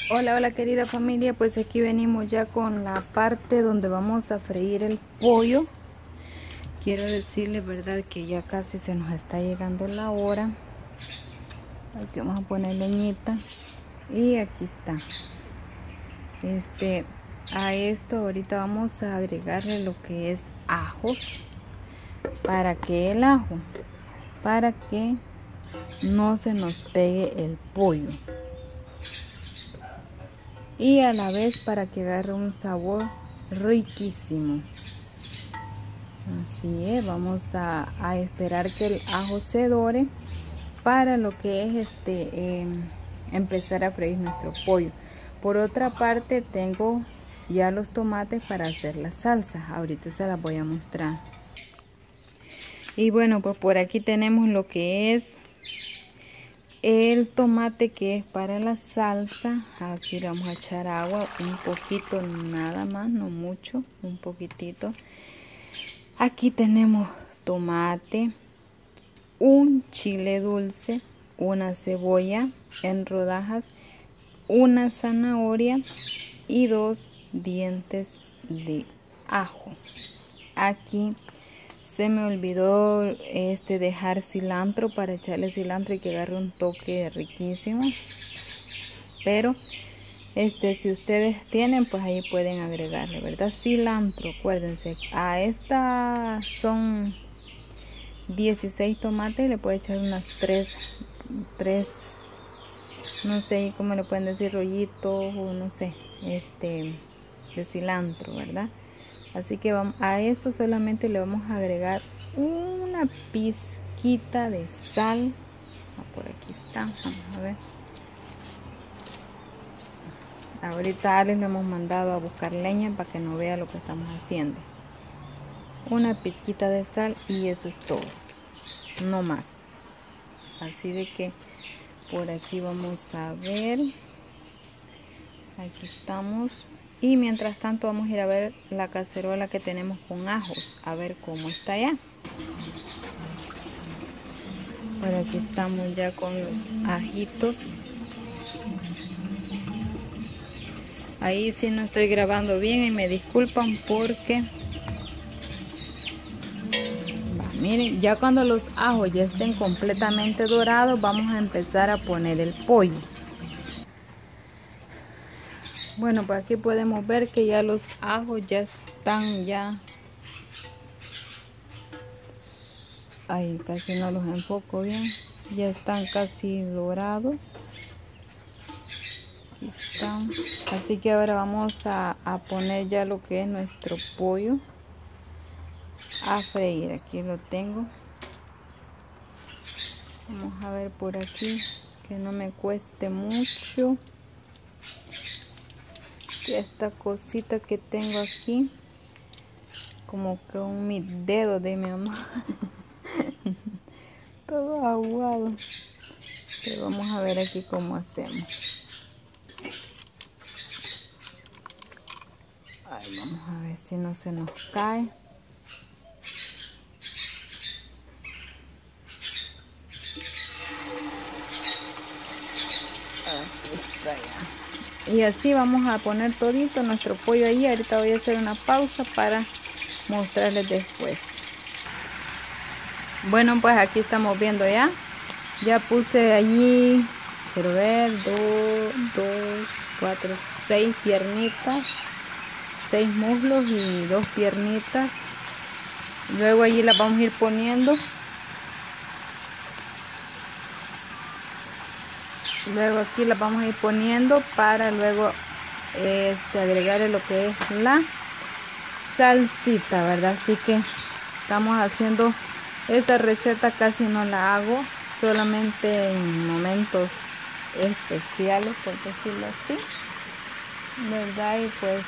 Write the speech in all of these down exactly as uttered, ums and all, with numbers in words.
Hola, hola querida familia, pues aquí venimos ya con la parte donde vamos a freír el pollo. Quiero decirles, verdad, que ya casi se nos está llegando la hora. Aquí vamos a poner leñita y aquí está. Este, a esto ahorita vamos a agregarle lo que es ajo. ¿Para qué el ajo? Para que no se nos pegue el pollo. Y a la vez para que agarre un sabor riquísimo. Así es, vamos a, a esperar que el ajo se dore para lo que es este eh, empezar a freír nuestro pollo. Por otra parte, tengo ya los tomates para hacer la salsa. Ahorita se las voy a mostrar. Y bueno, pues por aquí tenemos lo que es el tomate, que es para la salsa. Aquí le vamos a echar agua, un poquito nada más, no mucho, un poquitito. Aquí tenemos tomate, un chile dulce, una cebolla en rodajas, una zanahoria y dos dientes de ajo. Aquí se me olvidó este dejar cilantro, para echarle cilantro y que agarre un toque riquísimo. Pero este si ustedes tienen, pues ahí pueden agregarle, ¿verdad? Cilantro, acuérdense. A esta son dieciséis tomates, le puede echar unas tres, tres, no sé cómo le pueden decir, rollitos o no sé, este, de cilantro, ¿verdad? Así que vamos, a esto solamente le vamos a agregar una pizquita de sal. Ah, por aquí está, vamos a ver. Ahorita a Alex le hemos mandado a buscar leña para que no vea lo que estamos haciendo. Una pizquita de sal y eso es todo, no más. Así de que por aquí vamos a ver. Aquí estamos. Y mientras tanto vamos a ir a ver la cacerola que tenemos con ajos, a ver cómo está ya. Por aquí estamos ya con los ajitos. Ahí sí no estoy grabando bien y me disculpan porque... Va, miren, ya cuando los ajos ya estén completamente dorados, vamos a empezar a poner el pollo. Bueno, pues aquí podemos ver que ya los ajos ya están ya... Ahí casi no los enfoco bien. Ya están casi dorados. Aquí están. Así que ahora vamos a, a poner ya lo que es nuestro pollo a freír. Aquí lo tengo. Vamos a ver por aquí que no me cueste mucho. Esta cosita que tengo aquí, como que un mi dedo de mi mamá. Todo aguado. Pero vamos a ver aquí cómo hacemos. Ay, vamos a ver si no se nos cae. Aquí está ya. Y así vamos a poner todito nuestro pollo ahí. Ahorita voy a hacer una pausa para mostrarles después. Bueno, pues aquí estamos viendo ya. Ya puse allí, quiero ver, dos, dos, cuatro, seis piernitas, seis muslos y dos piernitas. Luego allí las vamos a ir poniendo. Luego aquí las vamos a ir poniendo para luego este, agregarle lo que es la salsita, ¿verdad? Así que estamos haciendo esta receta, casi no la hago, solamente en momentos especiales, por decirlo así, ¿verdad? Y pues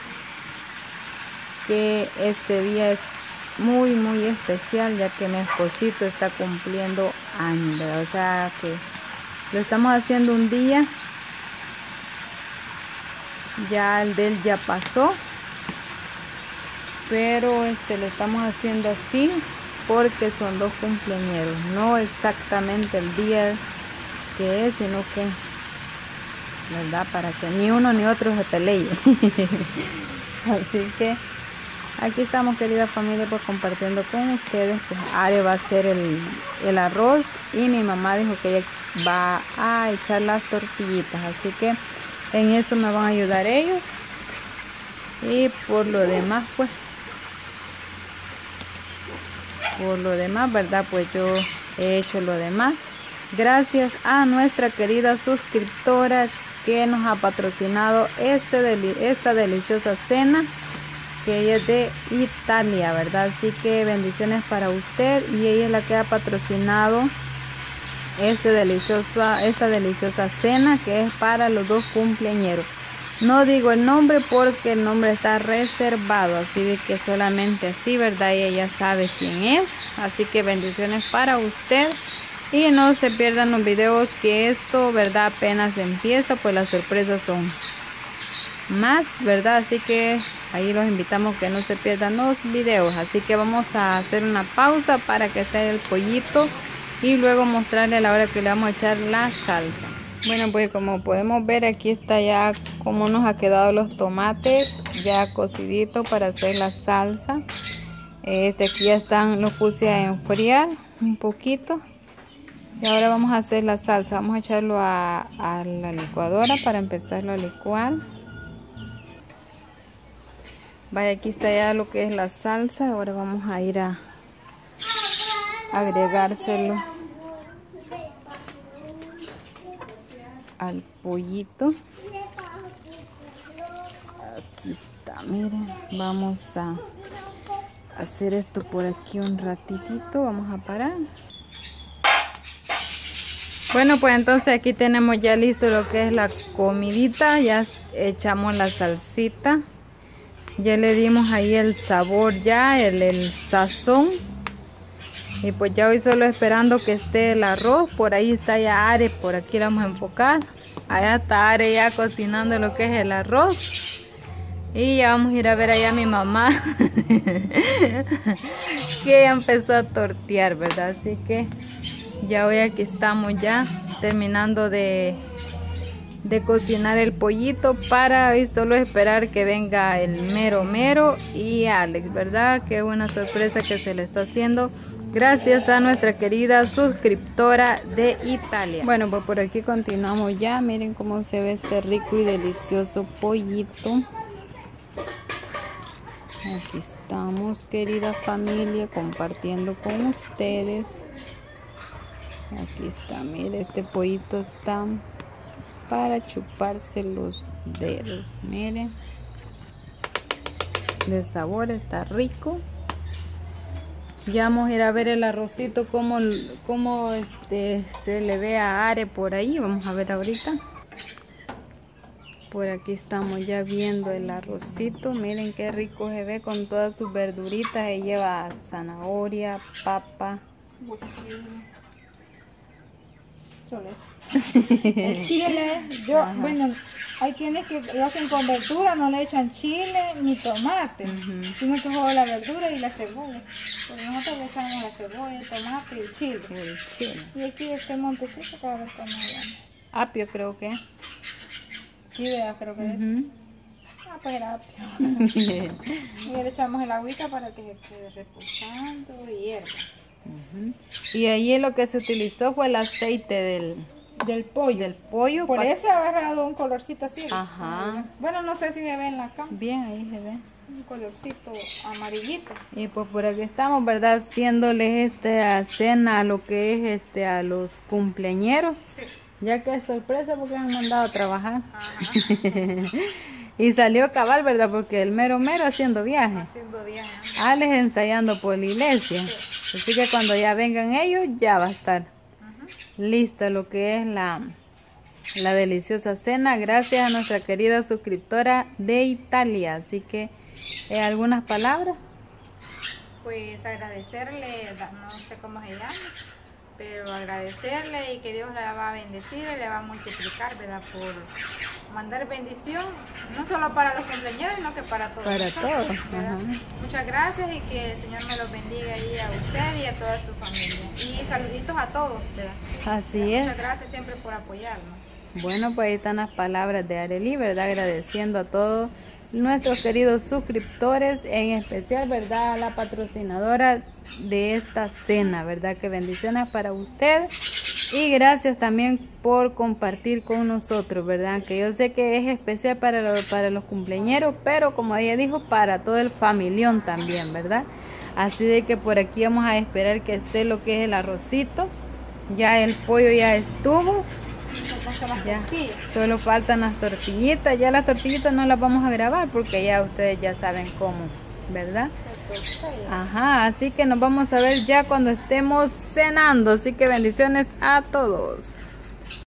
que este día es muy muy especial, ya que mi esposito está cumpliendo años, ¿verdad? O sea que lo estamos haciendo un día, ya el de él ya pasó, pero este lo estamos haciendo así porque son dos cumpleañeros, no exactamente el día que es, sino que ¿verdad? Para que ni uno ni otro se pelee. Así que aquí estamos, querida familia, pues compartiendo con ustedes. Pues Are va a hacer el, el arroz y mi mamá dijo que ella va a echar las tortillitas. Así que en eso me van a ayudar ellos. Y por lo demás, pues, por lo demás, ¿verdad? Pues yo he hecho lo demás. Gracias a nuestra querida suscriptora que nos ha patrocinado este deli esta deliciosa cena, que ella es de Italia, ¿verdad? Así que bendiciones para usted, y ella es la que ha patrocinado este deliciosa, esta deliciosa cena, que es para los dos cumpleañeros. No digo el nombre porque el nombre está reservado, así de que solamente así, ¿verdad? Y ella sabe quién es. Así que bendiciones para usted. Y no se pierdan los videos, que esto, ¿verdad? Apenas empieza, pues las sorpresas son más, ¿verdad? Así que ahí los invitamos que no se pierdan los videos. Así que vamos a hacer una pausa para que esté el pollito y luego mostrarle a la hora que le vamos a echar la salsa. Bueno, pues como podemos ver, aquí está ya como nos ha quedado los tomates ya cociditos para hacer la salsa. Este aquí ya están, los puse a enfriar un poquito. Y ahora vamos a hacer la salsa. Vamos a echarlo a, a la licuadora para empezarlo a licuar. Vaya, aquí está ya lo que es la salsa. Ahora vamos a ir a agregárselo al pollito. Aquí está, miren. Vamos a hacer esto por aquí un ratitito. Vamos a parar. Bueno, pues entonces aquí tenemos ya listo lo que es la comidita. Ya echamos la salsita. Ya le dimos ahí el sabor ya, el, el sazón. Y pues ya hoy solo esperando que esté el arroz. Por ahí está ya Are, por aquí la vamos a enfocar. Allá está Are ya cocinando lo que es el arroz. Y ya vamos a ir a ver allá a mi mamá. Que ya empezó a tortear, ¿verdad? Así que ya hoy aquí estamos ya terminando de, de cocinar el pollito, para hoy solo esperar que venga el mero mero y Alex, ¿verdad? Qué buena sorpresa que se le está haciendo gracias a nuestra querida suscriptora de Italia. Bueno, pues por aquí continuamos ya. Miren cómo se ve este rico y delicioso pollito. Aquí estamos, querida familia, compartiendo con ustedes. Aquí está, mire, este pollito está para chuparse los dedos. Miren, de sabor está rico. Ya vamos a ir a ver el arrocito, como, como este, se le ve a Are por ahí. Vamos a ver ahorita. Por aquí estamos ya viendo el arrocito. Miren qué rico se ve con todas sus verduritas. Se lleva zanahoria, papa. El chile, yo, Ajá. bueno, hay quienes que lo hacen con verdura, no le echan chile ni tomate, uh-huh. sino que juega la verdura y la cebolla. Pero nosotros le echamos la cebolla, el tomate y el chile. El chile. Y aquí este montecito que ahora estamos hablando. Apio creo que. Sí, ¿verdad? Creo que uh-huh. es. Ah, pues era apio. Y le echamos el agüita para que se quede reposando y hierva. Uh-huh. Y ahí lo que se utilizó fue el aceite del, del pollo. Del pollo. Por eso ha agarrado un colorcito así. Ajá. Bueno, no sé si se ve en la cámara. Bien, ahí se ve. Un colorcito amarillito. Y pues por aquí estamos, ¿verdad? Haciéndoles esta cena a lo que es este a los cumpleañeros. Sí. Ya que es sorpresa porque han mandado a trabajar. Ajá. Y salió cabal, ¿verdad? Porque el mero mero haciendo viaje. Haciendo viaje. Alex ensayando por la iglesia. Sí. Así que cuando ya vengan ellos, ya va a estar uh-huh. lista lo que es la, la deliciosa cena. Gracias a nuestra querida suscriptora de Italia. Así que, ¿eh, algunas palabras? Pues agradecerle, no sé cómo se llama, pero agradecerle y que Dios la va a bendecir y le va a multiplicar, ¿verdad? Por mandar bendición, no solo para los cumpleaños, sino que para todos. Para todos. Muchas gracias y que el Señor me los bendiga ahí a usted y a toda su familia. Y saluditos a todos, ¿verdad? Así ¿verdad? es. Muchas gracias siempre por apoyarnos. Bueno, pues ahí están las palabras de Arely, ¿verdad? Agradeciendo a todos nuestros queridos suscriptores, en especial, ¿verdad? A la patrocinadora de esta cena, ¿verdad? Que bendiciones para usted y gracias también por compartir con nosotros, ¿verdad? Que yo sé que es especial para, lo, para los cumpleañeros, pero como ella dijo, para todo el familión también, ¿verdad? Así de que por aquí vamos a esperar que esté lo que es el arrocito. Ya el pollo ya estuvo. Ya, solo faltan las tortillitas. Ya las tortillitas no las vamos a grabar porque ya ustedes ya saben cómo, ¿verdad? Ajá, así que nos vamos a ver ya cuando estemos cenando. Así que bendiciones a todos.